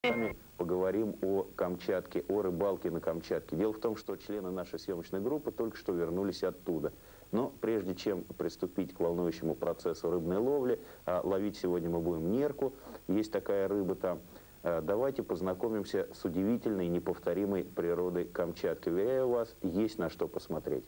вами поговорим о Камчатке, о рыбалке на Камчатке. Дело в том, что члены нашей съемочной группы только что вернулись оттуда. Но прежде чем приступить к волнующему процессу рыбной ловли, ловить сегодня мы будем нерку, есть такая рыба там, давайте познакомимся с удивительной, неповторимой природой Камчатки. Уверяю вас, есть на что посмотреть.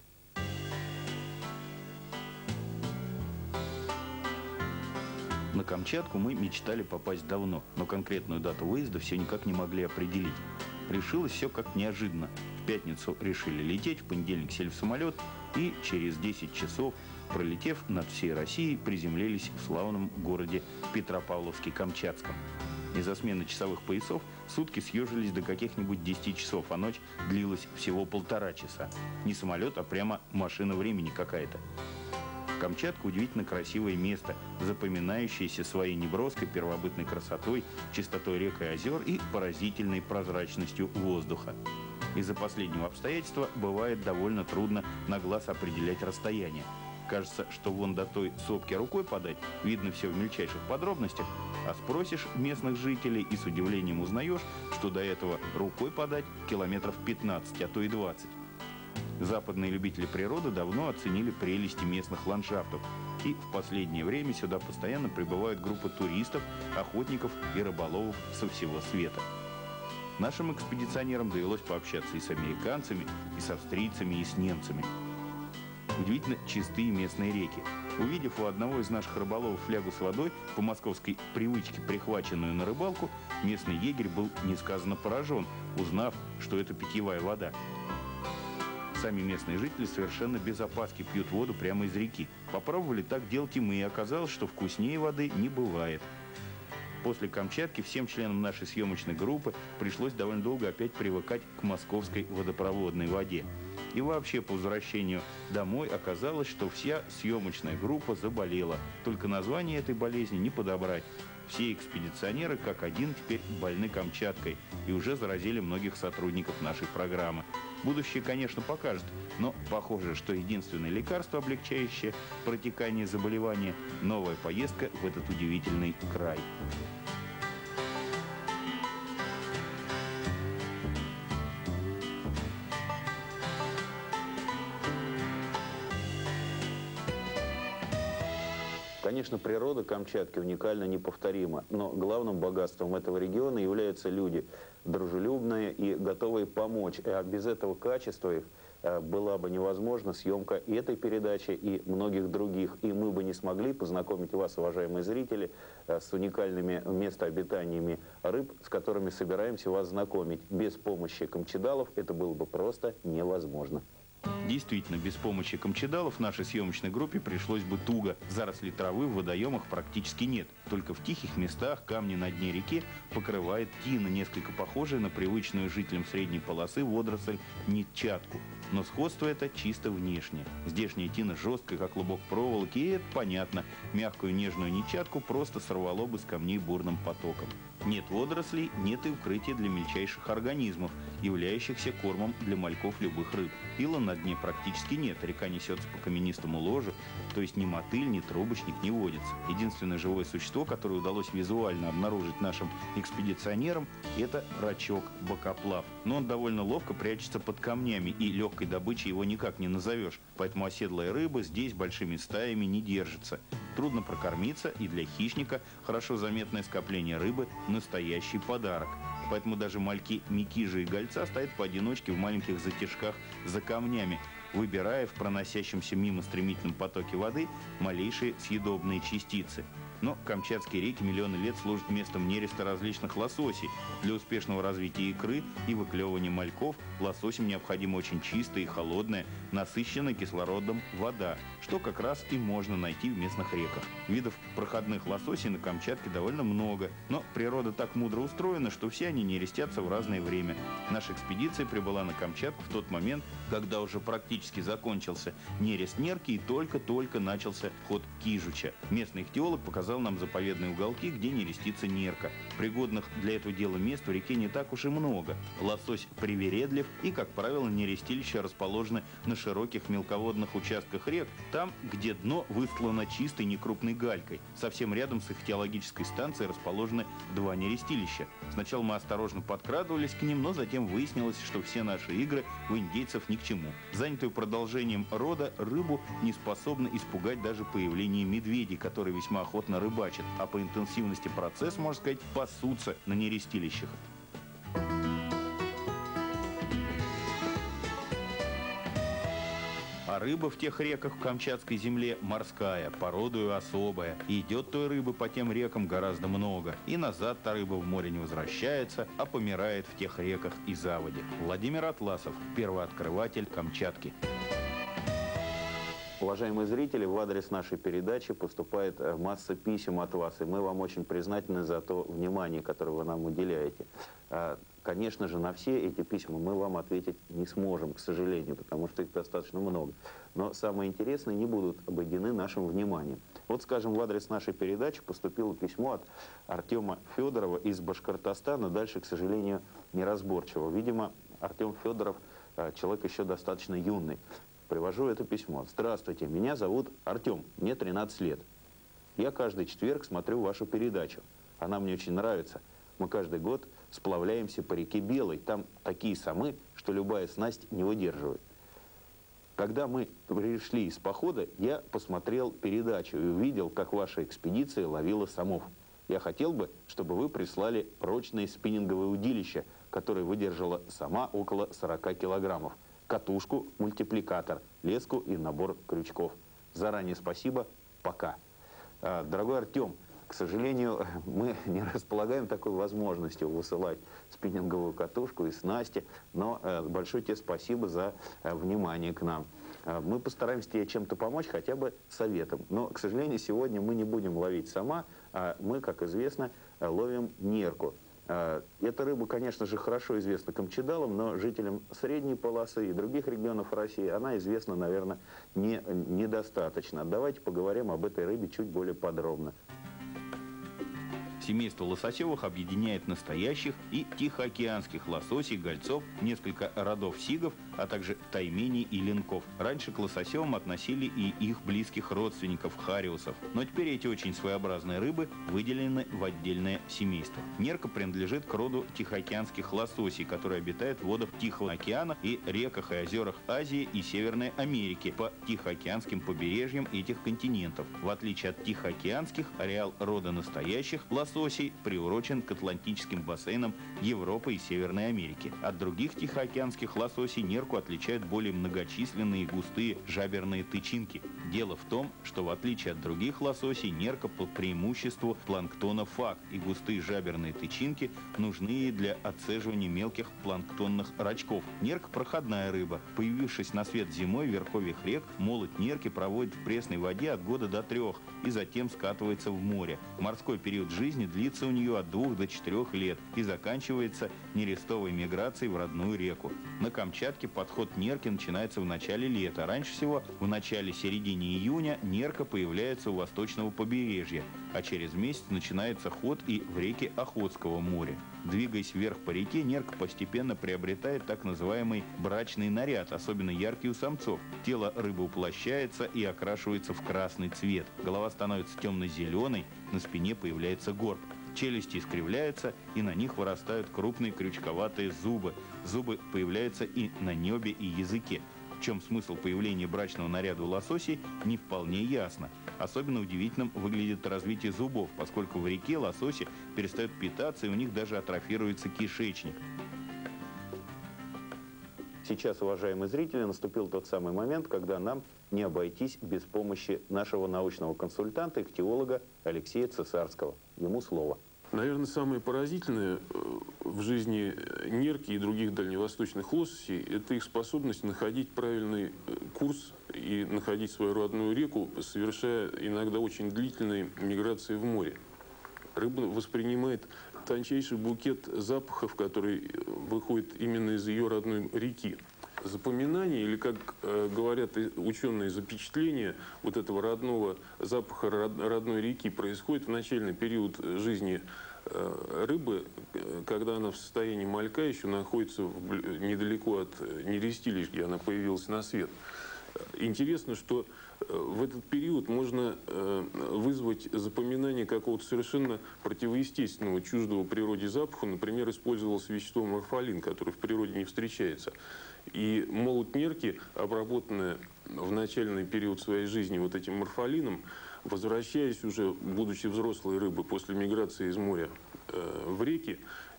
На Камчатку мы мечтали попасть давно, но конкретную дату выезда все никак не могли определить. Решилось все как неожиданно. В пятницу решили лететь, в понедельник сели в самолет и через 10 часов, пролетев над всей Россией, приземлились в славном городе Петропавловске-Камчатском. Из-за смены часовых поясов сутки съежились до каких-нибудь 10 часов, а ночь длилась всего 1,5 часа. Не самолет, а прямо машина времени какая-то. Камчатка удивительно красивое место, запоминающееся своей неброской первобытной красотой, чистотой рек и озер и поразительной прозрачностью воздуха. Из-за последнего обстоятельства бывает довольно трудно на глаз определять расстояние. Кажется, что вон до той сопки рукой подать, видно все в мельчайших подробностях, а спросишь местных жителей и с удивлением узнаешь, что до этого рукой подать километров 15, а то и 20. Западные любители природы давно оценили прелести местных ландшафтов. И в последнее время сюда постоянно прибывают группы туристов, охотников и рыболовов со всего света. Нашим экспедиционерам довелось пообщаться и с американцами, и с австрийцами, и с немцами. Удивительно чистые местные реки. Увидев у одного из наших рыболовов флягу с водой, по московской привычке прихваченную на рыбалку, местный егерь был несказанно поражен, узнав, что это питьевая вода. Сами местные жители совершенно без опаски пьют воду прямо из реки. Попробовали так делать и мы, и оказалось, что вкуснее воды не бывает. После Камчатки всем членам нашей съемочной группы пришлось довольно долго опять привыкать к московской водопроводной воде. И вообще по возвращению домой оказалось, что вся съемочная группа заболела. Только название этой болезни не подобрать. Все экспедиционеры как один теперь больны Камчаткой и уже заразили многих сотрудников нашей программы. Будущее, конечно, покажет, но похоже, что единственное лекарство, облегчающее протекание заболевания – новая поездка в этот удивительный край. Конечно, природа Камчатки уникальна, неповторима, но главным богатством этого региона являются люди, дружелюбные и готовые помочь. А без этого качества их была бы невозможна съемка и этой передачи, и многих других. И мы бы не смогли познакомить вас, уважаемые зрители, с уникальными местообитаниями рыб, с которыми собираемся вас знакомить. Без помощи камчедалов это было бы просто невозможно. Действительно, без помощи камчедалов нашей съемочной группе пришлось бы туго. Зарослей травы в водоемах практически нет. Только в тихих местах камни на дне реки покрывает тина, несколько похожая на привычную жителям средней полосы водоросль нитчатку. Но сходство это чисто внешнее. Здешняя тина жесткая, как клубок проволоки, и это понятно. Мягкую нежную нитчатку просто сорвало бы с камней бурным потоком. Нет водорослей, нет и укрытия для мельчайших организмов, являющихся кормом для мальков любых рыб. Ила на дне практически нет, река несется по каменистому ложу, то есть ни мотыль, ни трубочник не водится. Единственное живое существо, которое удалось визуально обнаружить нашим экспедиционерам, это рачок-бокоплав. Но он довольно ловко прячется под камнями, и легкой добычей его никак не назовешь. Поэтому оседлая рыба здесь большими стаями не держится. Трудно прокормиться, и для хищника хорошо заметное скопление рыбы – настоящий подарок. Поэтому даже мальки микижи и гольца стоят поодиночке в маленьких затяжках за камнями, выбирая в проносящемся мимо стремительном потоке воды малейшие съедобные частицы. Но камчатские реки миллионы лет служат местом нереста различных лососей. Для успешного развития икры и выклевывания мальков лососям необходима очень чистая и холодная, насыщенная кислородом вода, что как раз и можно найти в местных реках. Видов проходных лососей на Камчатке довольно много, но природа так мудро устроена, что все они нерестятся в разное время. Наша экспедиция прибыла на Камчатку в тот момент, когда уже практически закончился нерест нерки и только-только начался ход кижуча. Местный ихтиолог показал показал нам заповедные уголки, где нерестится нерка. Пригодных для этого дела мест в реке не так уж и много. Лосось привередлив и, как правило, нерестилища расположены на широких мелководных участках рек, там, где дно выстлано чистой некрупной галькой. Совсем рядом с ихтиологической станцией расположены два нерестилища. Сначала мы осторожно подкрадывались к ним, но затем выяснилось, что все наши игры у индейцев ни к чему. Занятую продолжением рода рыбу не способны испугать даже появление медведей, которые весьма охотно рыбачат, а по интенсивности процесса, можно сказать, пасутся на нерестилищах. А рыба в тех реках в Камчатской земле морская, породою особая. И идет той рыбы по тем рекам гораздо много. И назад та рыба в море не возвращается, а помирает в тех реках и заводе. Владимир Атласов, первооткрыватель Камчатки. Уважаемые зрители, в адрес нашей передачи поступает масса писем от вас, и мы вам очень признательны за то внимание, которое вы нам уделяете. Конечно же, на все эти письма мы вам ответить не сможем, к сожалению, потому что их достаточно много. Но самые интересные не будут обойдены нашим вниманием. Вот, скажем, в адрес нашей передачи поступило письмо от Артема Федорова из Башкортостана. Дальше, к сожалению, неразборчиво. Видимо, Артем Федоров человек еще достаточно юный. Привожу это письмо. Здравствуйте, меня зовут Артем, мне 13 лет. Я каждый четверг смотрю вашу передачу. Она мне очень нравится. Мы каждый год сплавляемся по реке Белой. Там такие самы, что любая снасть не выдерживает. Когда мы пришли из похода, я посмотрел передачу и увидел, как ваша экспедиция ловила самов. Я хотел бы, чтобы вы прислали прочное спиннинговое удилище, которое выдержало сама около 40 килограммов. Катушку, мультипликатор, леску и набор крючков. Заранее спасибо. Пока. Дорогой Артем, к сожалению, мы не располагаем такой возможностью высылать спиннинговую катушку и снасти, но большое тебе спасибо за внимание к нам. Мы постараемся тебе чем-то помочь, хотя бы советом. Но, к сожалению, сегодня мы не будем ловить сама, а мы, как известно, ловим нерку. Эта рыба, конечно же, хорошо известна камчедалам, но жителям средней полосы и других регионов России она известна, наверное, недостаточно. Давайте поговорим об этой рыбе чуть более подробно. Семейство лососевых объединяет настоящих и тихоокеанских лососей, гольцов, несколько родов сигов, а также тайменей и ленков. Раньше к лососевым относили и их близких родственников хариусов. Но теперь эти очень своеобразные рыбы выделены в отдельное семейство. Нерка принадлежит к роду тихоокеанских лососей, которые обитают в водах Тихого океана и реках и озерах Азии и Северной Америки по тихоокеанским побережьям этих континентов. В отличие от тихоокеанских, ареал рода настоящих лососей приурочен к атлантическим бассейнам Европы и Северной Америки. От других тихоокеанских лососей нерку отличают более многочисленные и густые жаберные тычинки. Дело в том, что в отличие от других лососей, нерка по преимуществу планктона фаг, и густые жаберные тычинки нужны ей для отцеживания мелких планктонных рачков. Нерка – проходная рыба. Появившись на свет зимой в верховьях рек, молоть нерки проводит в пресной воде от года до 3 и затем скатывается в море. Морской период жизни длится у нее от 2 до 4 лет и заканчивается нерестовой миграцией в родную реку. На Камчатке подход нерки начинается в начале лета. Раньше всего в начале-середине июня нерка появляется у восточного побережья, а через месяц начинается ход и в реке Охотского моря. Двигаясь вверх по реке, нерка постепенно приобретает так называемый брачный наряд, особенно яркий у самцов. Тело рыбы уплощается и окрашивается в красный цвет. Голова становится темно-зеленой, на спине появляется горб. Челюсти искривляются, и на них вырастают крупные крючковатые зубы. Зубы появляются и на небе, и языке. В чем смысл появления брачного наряда у лососей, не вполне ясно. Особенно удивительным выглядит развитие зубов, поскольку в реке лососи перестают питаться, и у них даже атрофируется кишечник. Сейчас, уважаемые зрители, наступил тот самый момент, когда нам не обойтись без помощи нашего научного консультанта, ихтиолога Алексея Цесарского. Ему слово. Наверное, самое поразительное в жизни нерки и других дальневосточных лососей – это их способность находить правильный курс и находить свою родную реку, совершая иногда очень длительные миграции в море. Рыба воспринимает тончайший букет запахов, который выходит именно из ее родной реки. запоминание, или, как говорят ученые, запечатление вот этого родного запаха родной реки происходит в начальный период жизни рыбы, когда она в состоянии малька еще находится недалеко от нерестилищ, где она появилась на свет. Интересно, что в этот период можно вызвать запоминание какого-то совершенно противоестественного, чуждого природе запаха. Например, использовалось вещество морфалин, которое в природе не встречается. И молот нерки, обработанная в начальный период своей жизни вот этим морфалином, возвращаясь уже, будучи взрослой рыбой, после миграции из моря в реки,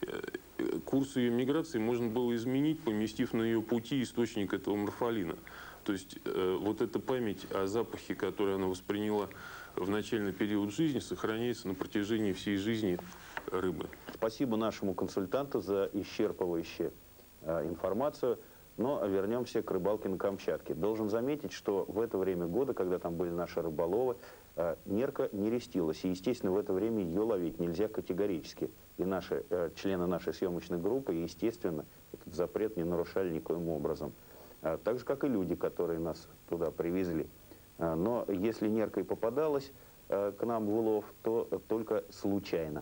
курс ее миграции можно было изменить, поместив на ее пути источник этого морфалина. То есть вот эта память о запахе, который она восприняла в начальный период жизни, сохраняется на протяжении всей жизни рыбы. Спасибо нашему консультанту за исчерпывающую информацию. Но вернемся к рыбалке на Камчатке. Должен заметить, что в это время года, когда там были наши рыболовы, нерка не рестилась. И, естественно, в это время ее ловить нельзя категорически. И наши члены нашей съемочной группы, естественно, этот запрет не нарушали никоим образом. Так же, как и люди, которые нас туда привезли. Но если нерка и попадалась к нам в улов, то только случайно.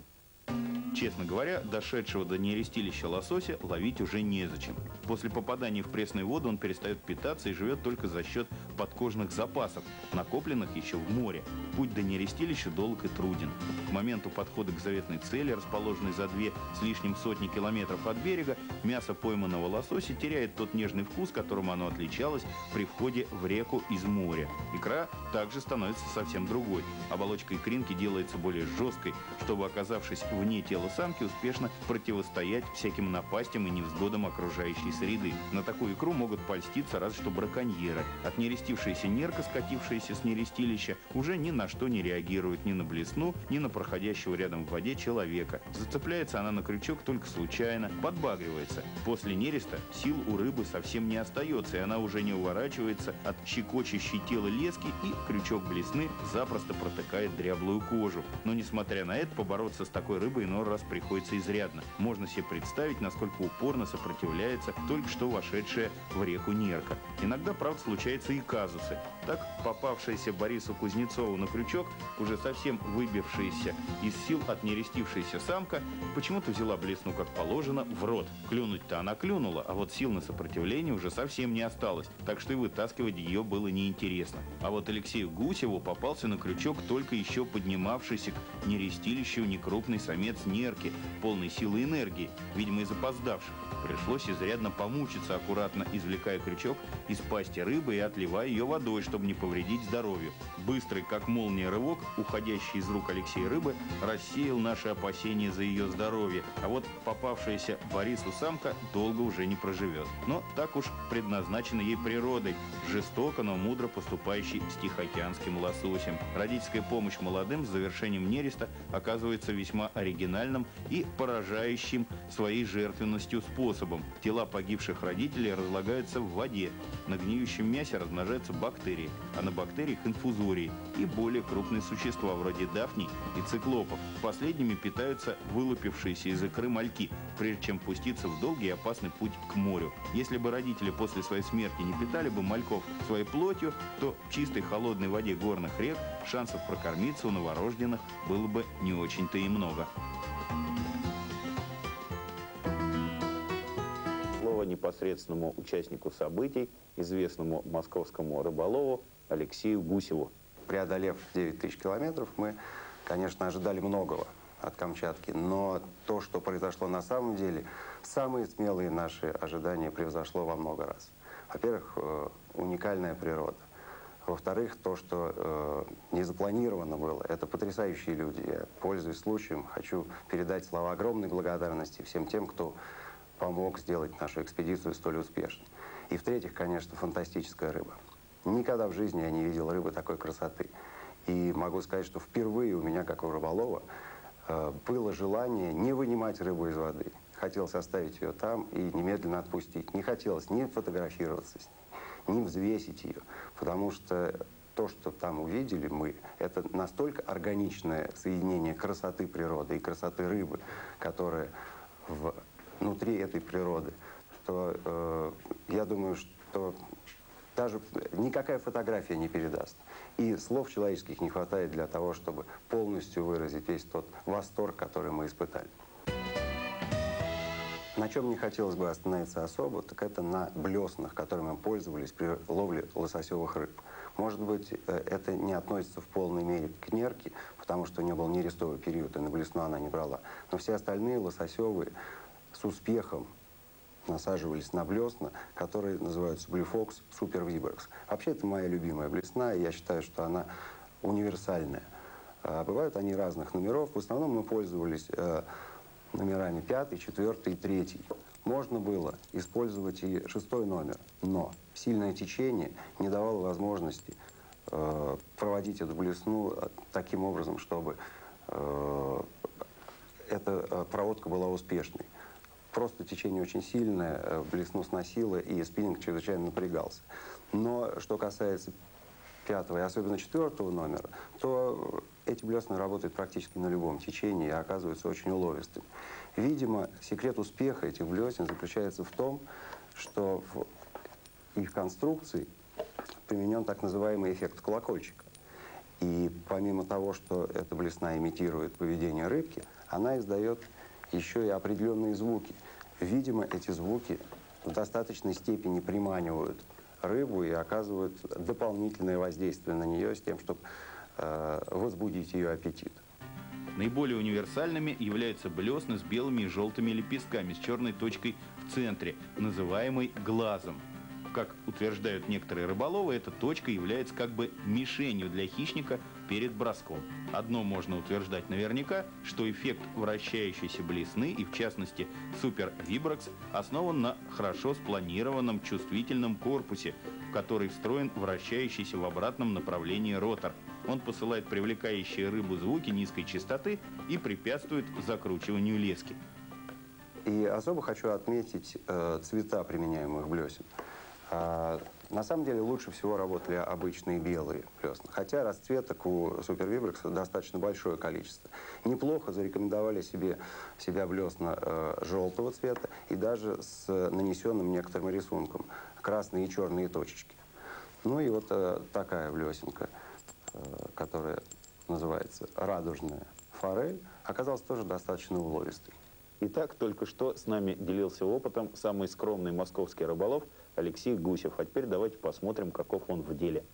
Честно говоря, дошедшего до нерестилища лосося ловить уже незачем. После попадания в пресную воду он перестает питаться и живет только за счет подкожных запасов, накопленных еще в море. Путь до нерестилища долг и труден. К моменту подхода к заветной цели, расположенной за 2 с лишним сотни километров от берега, мясо пойманного лосося теряет тот нежный вкус, которым оно отличалось при входе в реку из моря. Икра также становится совсем другой. Оболочка икринки делается более жесткой, чтобы, оказавшись вне тела самки, успешно противостоять всяким напастям и невзгодам окружающей среды. На такую икру могут польститься разве что браконьеры. От нерестившейся нерка, скатившаяся с нерестилища, уже ни на что не реагирует, ни на блесну, ни на проходящего рядом в воде человека. Зацепляется она на крючок только случайно, подбагривается. После нереста сил у рыбы совсем не остается, и она уже не уворачивается от щекочущей тело лески, и крючок блесны запросто протыкает дряблую кожу. Но, несмотря на это, побороться с такой рыбой иной раз приходится изрядно. Можно себе представить, насколько упорно сопротивляется только что вошедшая в реку нерка. Иногда, правда, случаются и казусы. Так, попавшаяся Борису Кузнецову на крючок, уже совсем выбившаяся из сил от нерестившейся самка, почему-то взяла блесну как положено в рот. Клюнуть-то она клюнула, а вот сил на сопротивление уже совсем не осталось, так что и вытаскивать ее было неинтересно. А вот Алексею Гусеву попался на крючок только еще поднимавшийся к нерестилищу некрупный самец нерки, полной силы и энергии, видимо, и запоздавший. Пришлось изрядно помучиться, аккуратно извлекая крючок из пасти рыбы и отливая ее водой, чтобы не повредить здоровью. Быстрый, как молния, рывок, уходящий из рук Алексея рыбы, рассеял наши опасения за ее здоровье. А вот попавшаяся Борису самка долго уже не проживет. Но так уж предназначена ей природой, жестоко, но мудро поступающей с тихоокеанским лососем. Родительская помощь молодым с завершением нереста оказывается весьма оригинальным и поражающим своей жертвенностью способом. Тела погибших родителей разлагаются в воде. На гниющем мясе размножаются бактерии, а на бактериях инфузории и более крупные существа вроде дафний и циклопов. Последними питаются вылупившиеся из икры мальки, прежде чем пуститься в долгий и опасный путь к морю. Если бы родители после своей смерти не питали бы мальков своей плотью, то в чистой холодной воде горных рек шансов прокормиться у новорожденных было бы не очень-то и много. Слово непосредственному участнику событий, известному московскому рыболову Алексею Гусеву. Преодолев 9000 километров, мы, конечно, ожидали многого от Камчатки, но то, что произошло на самом деле, самые смелые наши ожидания превзошло во много раз. Во-первых, уникальная природа. Во-вторых, то, что не запланировано было, это потрясающие люди. Я, пользуясь случаем, хочу передать слова огромной благодарности всем тем, кто помог сделать нашу экспедицию столь успешной. И в-третьих, конечно, фантастическая рыба. Никогда в жизни я не видел рыбы такой красоты. И могу сказать, что впервые у меня, как у рыболова, было желание не вынимать рыбу из воды. Хотелось оставить ее там и немедленно отпустить. Не хотелось ни фотографироваться с ней, ни взвесить ее, потому что то, что там увидели мы, это настолько органичное соединение красоты природы и красоты рыбы, которая внутри этой природы, что я думаю, что даже никакая фотография не передаст. И слов человеческих не хватает для того, чтобы полностью выразить весь тот восторг, который мы испытали. На чем мне хотелось бы остановиться особо, так это на блеснах, которыми мы пользовались при ловле лососевых рыб. Может быть, это не относится в полной мере к нерке, потому что у нее был нерестовый период, и на блесну она не брала. Но все остальные лососевые с успехом насаживались на блесна, которые называются Blue Fox Super Vibrox. Вообще, это моя любимая блесна, и я считаю, что она универсальная. Бывают они разных номеров. В основном мы пользовались номерами 5, 4 и 3. Можно было использовать и 6 номер, но сильное течение не давало возможности проводить эту блесну таким образом, чтобы эта проводка была успешной. Просто течение очень сильное, блесну сносило, и спиннинг чрезвычайно напрягался. Но что касается 5 и особенно 4 номера, то эти блесны работают практически на любом течении и оказываются очень уловистыми. Видимо, секрет успеха этих блесен заключается в том, что в их конструкции применен так называемый эффект колокольчика. И помимо того, что эта блесна имитирует поведение рыбки, она издает еще и определенные звуки. Видимо, эти звуки в достаточной степени приманивают рыбу и оказывают дополнительное воздействие на нее с тем, чтобы возбудить ее аппетит. Наиболее универсальными являются блесны с белыми и желтыми лепестками с черной точкой в центре, называемой глазом. Как утверждают некоторые рыболовы, эта точка является как бы мишенью для хищника перед броском. Одно можно утверждать наверняка, что эффект вращающейся блесны, и в частности Super Vibrox, основан на хорошо спланированном чувствительном корпусе, в который встроен вращающийся в обратном направлении ротор. Он посылает привлекающие рыбу звуки низкой частоты и препятствует закручиванию лески. И особо хочу отметить цвета применяемых блесен. На самом деле лучше всего работали обычные белые блесна, хотя расцветок у Super Vibrox достаточно большое количество. Неплохо зарекомендовали себя блесна желтого цвета и даже с нанесенным некоторым рисунком, красные и черные точечки. Ну и вот такая блесенка, которая называется радужная форель, оказалась тоже достаточно уловистой. Итак, только что с нами делился опытом самый скромный московский рыболов Алексей Гусев. А теперь давайте посмотрим, каков он в деле.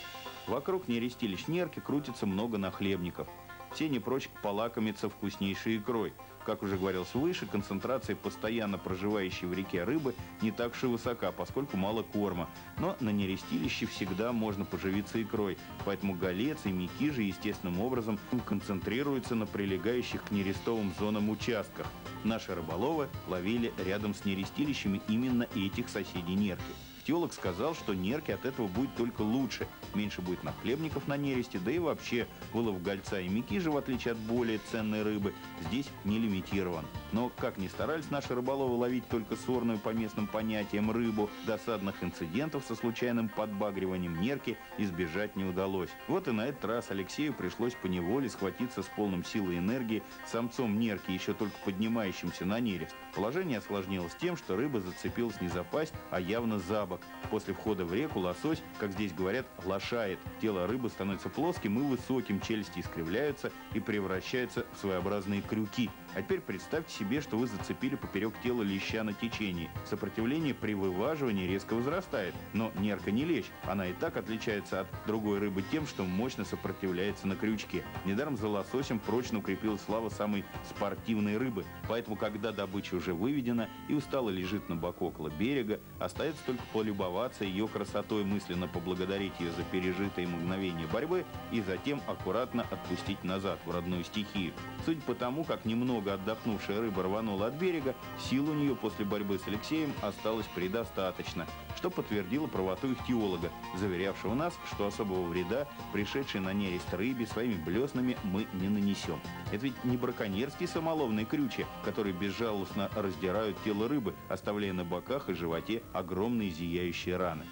Вокруг нерестилищ нерки крутится много нахлебников. Все не прочь полакомиться вкуснейшей икрой. Как уже говорилось выше, концентрация постоянно проживающей в реке рыбы не так уж и высока, поскольку мало корма. Но на нерестилище всегда можно поживиться икрой, поэтому голец и микижи естественным образом концентрируются на прилегающих к нерестовым зонам участках. Наши рыболовы ловили рядом с нерестилищами именно этих соседей нерки. Ихтиолог сказал, что нерки от этого будет только лучше. Меньше будет нахлебников на нересте, да и вообще вылов гольца и микижи, в отличие от более ценной рыбы, здесь не лимитирован. Но, как ни старались наши рыболовы ловить только сорную по местным понятиям рыбу, досадных инцидентов со случайным подбагриванием нерки избежать не удалось. Вот и на этот раз Алексею пришлось поневоле схватиться с полным силой и энергии самцом нерки, еще только поднимающимся на нерест. Положение осложнилось тем, что рыба зацепилась не за пасть, а явно за бок. После входа в реку лосось, как здесь говорят, лошает. Тело рыбы становится плоским и высоким, челюсти искривляются и превращаются в своеобразные крюки. А теперь представьте себе, что вы зацепили поперек тела леща на течении. Сопротивление при вываживании резко возрастает. Но нерка не лещ. Она и так отличается от другой рыбы тем, что мощно сопротивляется на крючке. Недаром за лососем прочно укрепилась слава самой спортивной рыбы. Поэтому, когда добыча уже выведена и устало лежит на боку около берега, остается только полюбоваться ее красотой, мысленно поблагодарить ее за пережитые мгновения борьбы и затем аккуратно отпустить назад в родную стихию. Судя по тому, как немного отдохнувшая рыба рванула от берега, сил у нее после борьбы с Алексеем осталось предостаточно, что подтвердило правоту ихтиолога, заверявшего нас, что особого вреда пришедшей на нерест рыбе своими блеснами мы не нанесем. Это ведь не браконьерские самоловные крючья, которые безжалостно раздирают тело рыбы, оставляя на боках и животе огромные зияющие раны.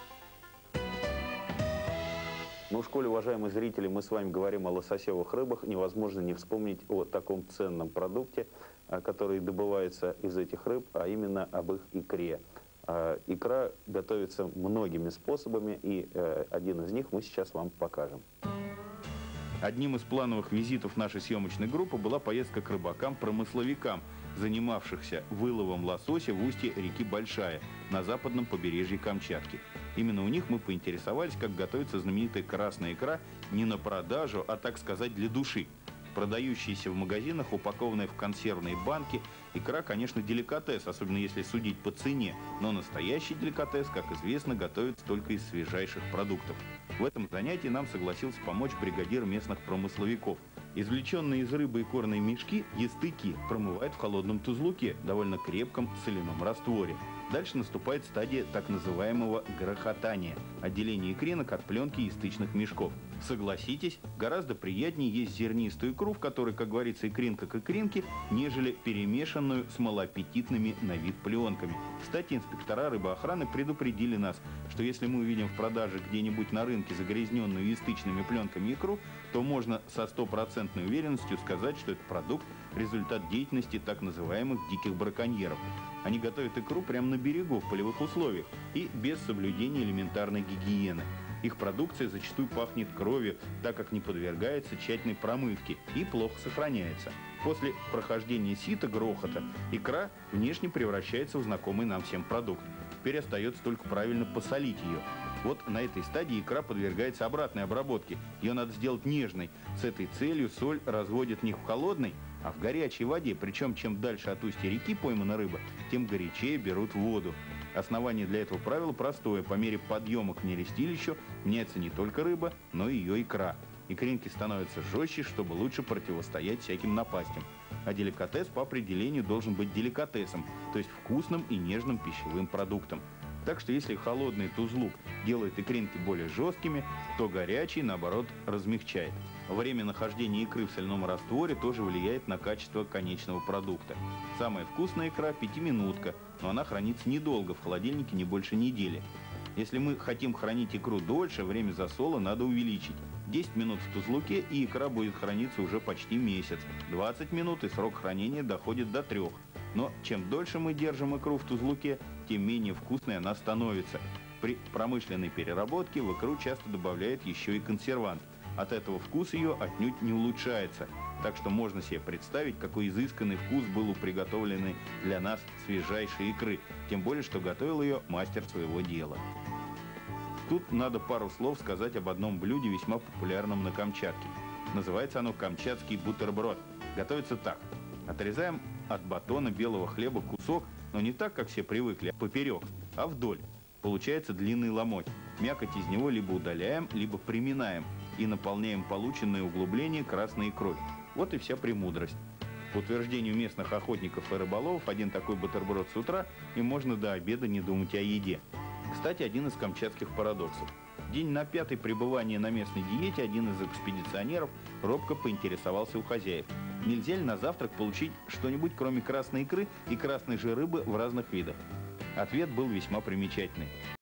Ну, в школе, уважаемые зрители, мы с вами говорим о лососевых рыбах. Невозможно не вспомнить о таком ценном продукте, который добывается из этих рыб, а именно об их икре. Икра готовится многими способами, и один из них мы сейчас вам покажем. Одним из плановых визитов нашей съемочной группы была поездка к рыбакам-промысловикам, занимавшихся выловом лосося в устье реки Большая на западном побережье Камчатки. Именно у них мы поинтересовались, как готовится знаменитая красная икра не на продажу, а, так сказать, для души. Продающаяся в магазинах, упакованная в консервные банки, икра, конечно, деликатес, особенно если судить по цене. Но настоящий деликатес, как известно, готовится только из свежайших продуктов. В этом занятии нам согласился помочь бригадир местных промысловиков. Извлеченные из рыбы икорные мешки, естыки, промывают в холодном тузлуке, довольно крепком соляном растворе. Дальше наступает стадия так называемого грохотания – отделение икринок от пленки естычных мешков. Согласитесь, гораздо приятнее есть зернистую икру, в которой, как говорится, икринка к икринке, нежели перемешанную с малоаппетитными на вид пленками. Кстати, инспектора рыбоохраны предупредили нас, что если мы увидим в продаже где-нибудь на рынке загрязненную естычными пленками икру, то можно со стопроцентной уверенностью сказать, что это продукт – результат деятельности так называемых диких браконьеров. Они готовят икру прямо на берегу, в полевых условиях и без соблюдения элементарной гигиены. Их продукция зачастую пахнет кровью, так как не подвергается тщательной промывке и плохо сохраняется. После прохождения сита, грохота, икра внешне превращается в знакомый нам всем продукт. Теперь остается только правильно посолить ее. Вот на этой стадии икра подвергается обратной обработке. Ее надо сделать нежной. С этой целью соль разводят не в холодной, а в горячей воде. Причем, чем дальше от устья реки поймана рыба, тем горячее берут воду. Основание для этого правила простое. По мере подъема к нерестилищу меняется не только рыба, но и ее икра. Икринки становятся жестче, чтобы лучше противостоять всяким напастям. А деликатес по определению должен быть деликатесом, то есть вкусным и нежным пищевым продуктом. Так что если холодный тузлук делает икринки более жесткими, то горячий, наоборот, размягчает. Время нахождения икры в соляном растворе тоже влияет на качество конечного продукта. Самая вкусная икра – 5-минутка, но она хранится недолго, в холодильнике не больше недели. Если мы хотим хранить икру дольше, время засола надо увеличить. 10 минут в тузлуке, и икра будет храниться уже почти месяц. 20 минут, и срок хранения доходит до 3. Но чем дольше мы держим икру в тузлуке, тем менее вкусной она становится. При промышленной переработке в икру часто добавляют еще и консервант. От этого вкус ее отнюдь не улучшается. Так что можно себе представить, какой изысканный вкус был у приготовленной для нас свежайшей икры. Тем более, что готовил ее мастер своего дела. Тут надо пару слов сказать об одном блюде, весьма популярном на Камчатке. Называется оно камчатский бутерброд. Готовится так. Отрезаем от батона белого хлеба кусок, но не так, как все привыкли, а поперек, а вдоль. Получается длинный ломоть. Мякоть из него либо удаляем, либо приминаем и наполняем полученное углубление красной икрой. Вот и вся премудрость. По утверждению местных охотников и рыболовов, один такой бутерброд с утра, и можно до обеда не думать о еде. Кстати, один из камчатских парадоксов. День на 5-й пребывания на местной диете один из экспедиционеров робко поинтересовался у хозяев: нельзя ли на завтрак получить что-нибудь, кроме красной икры и красной же рыбы в разных видах? Ответ был весьма примечательный.